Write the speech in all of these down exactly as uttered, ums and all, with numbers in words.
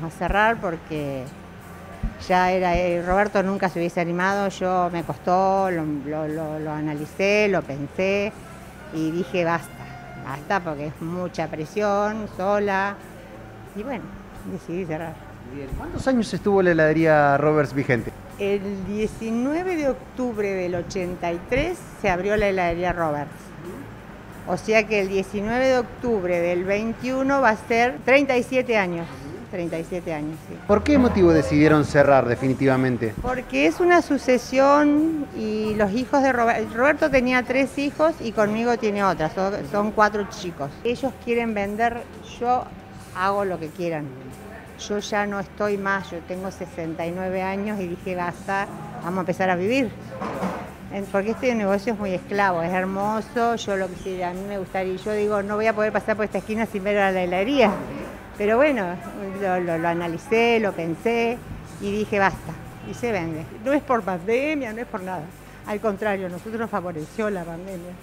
a cerrar porque ya era, eh, Roberto nunca se hubiese animado, yo me costó, lo, lo, lo, lo analicé, lo pensé y dije basta, basta porque es mucha presión, sola, y bueno, decidí cerrar. Bien. ¿Cuántos años estuvo la heladería Roberts vigente? El diecinueve de octubre del ochenta y tres se abrió la heladería Roberts. O sea que el diecinueve de octubre del veintiuno va a ser treinta y siete años. treinta y siete años, sí. ¿Por qué motivo decidieron cerrar definitivamente? Porque es una sucesión y los hijos de Roberto, Roberto tenía tres hijos y conmigo tiene otras, son, son cuatro chicos. Ellos quieren vender, yo hago lo que quieran. Yo ya no estoy más, yo tengo sesenta y nueve años y dije basta, vamos a empezar a vivir. Porque este negocio es muy esclavo, es hermoso, yo lo que a mí me gustaría, yo digo, no voy a poder pasar por esta esquina sin ver a la heladería. Pero bueno, lo, lo, lo analicé, lo pensé y dije basta, y se vende. No es por pandemia, no es por nada. Al contrario, a nosotros nos favoreció la pandemia.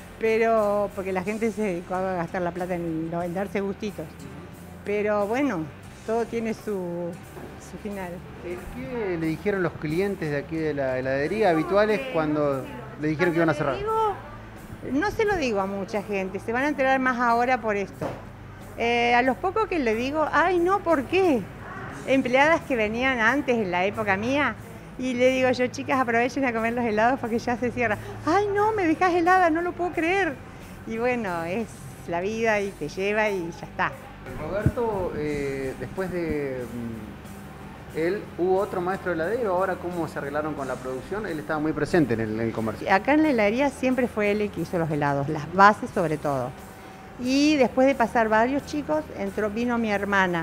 Pero porque la gente se dedicó a gastar la plata en, en darse gustitos. Pero bueno, todo tiene su, su final. ¿Qué le dijeron los clientes de aquí de la heladería habituales cuando le dijeron que iban a cerrar? Digo, no se lo digo a mucha gente, se van a enterar más ahora por esto. Eh, a los pocos que le digo, ay no, ¿por qué? Empleadas que venían antes, en la época mía, y le digo yo, chicas, aprovechen a comer los helados porque ya se cierra. Ay no, me dejas helada, no lo puedo creer. Y bueno, es la vida y te lleva y ya está. Roberto, eh, después de mm, él, ¿hubo otro maestro heladero? Ahora, ¿cómo se arreglaron con la producción? Él estaba muy presente en el, en el comercio. Acá en la heladería siempre fue él el que hizo los helados, las bases sobre todo. Y después de pasar varios chicos, entró, vino mi hermana.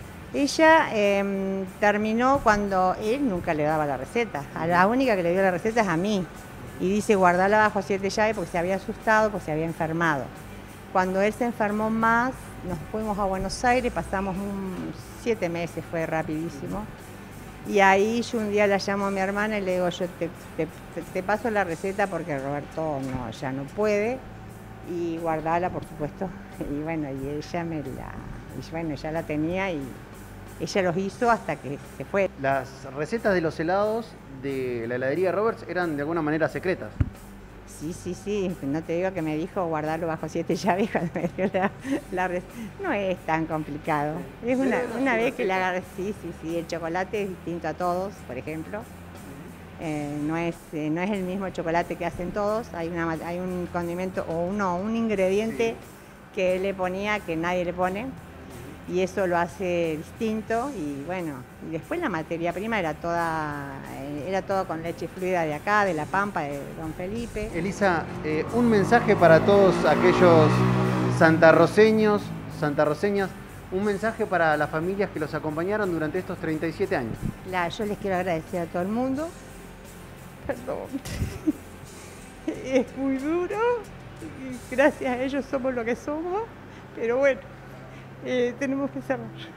Ella eh, terminó cuando él nunca le daba la receta. A la única que le dio la receta es a mí. Y dice, guardala bajo siete llaves porque se había asustado, porque se había enfermado. Cuando él se enfermó más, nos fuimos a Buenos Aires, pasamos un, siete meses, fue rapidísimo. Y ahí yo un día la llamo a mi hermana y le digo, yo te, te, te paso la receta porque Roberto no, ya no puede. Y guardala, por supuesto, y bueno, y ella me la, y bueno, ya la tenía y ella los hizo hasta que se fue. Las recetas de los helados de la heladería Roberts eran de alguna manera secretas. Sí, sí, sí, no te digo que me dijo guardarlo bajo siete llaves cuando me dio la, la receta. No es tan complicado, es una, una vez que le agarré, sí, sí, sí, el chocolate es distinto a todos, por ejemplo. Eh, no, es, eh, no es el mismo chocolate que hacen todos, hay, una, hay un condimento o uno, un ingrediente sí. que él le ponía que nadie le pone y eso lo hace distinto y bueno, y después la materia prima era toda, era todo con leche fluida de acá, de La Pampa, de Don Felipe. Elisa, eh, un mensaje para todos aquellos santarroceños, santarroceñas, un mensaje para las familias que los acompañaron durante estos treinta y siete años. La, yo les quiero agradecer a todo el mundo. Perdón, es muy duro y gracias a ellos somos lo que somos, pero bueno, eh, tenemos que cerrar.